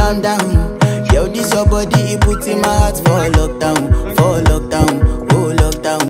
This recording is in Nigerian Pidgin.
calm down. Yo, this your body, it puts in my heart for lockdown, for lockdown.